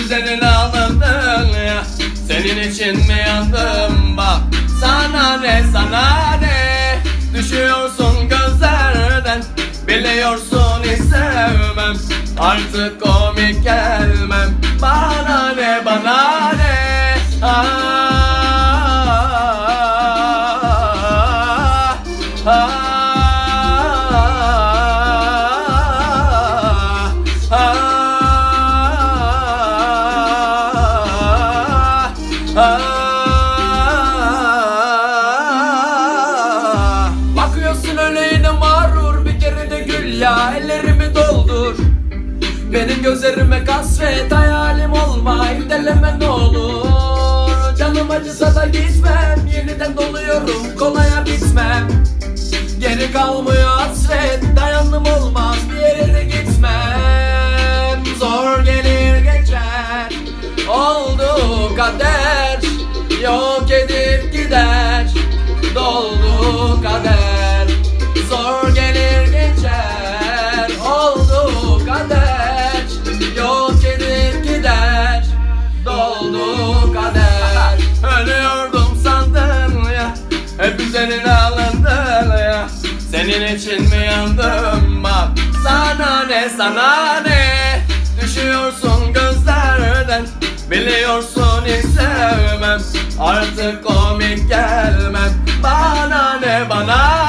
üzerine alındın ya. Senin için mi yandım bak. Sana ne sana ne. Düşüyorsun gözlerden. Biliyorsun hiç sevmem. Artık komik gelmem. Bana ne bana ne. Bakıyorsun öyle yine mağrur, bir kere de gül ya, ellerimi doldur. Benim gözlerime kasvet, hayalim olma, imdeleme ne olur. Canım acısa da gitmem, yeniden doluyorum, kolaya bitmem. Geri kalmıyor hasret, dayandım olmaz, bir yere de gitmem. Zor gelir geçer, oldu kader, yok edip gider, doldu kader. Zor gelir geçer, oldu kader, yok edip gider, doldu kader. Ölüyordum sandın ya, hep üzerine alındın ya. Senin için mi yandım bak. Sana ne sana ne. Düşüyorsun gözlerden. Biliyorsun hiç sevmem. Artık komik gelmem. Bana ne bana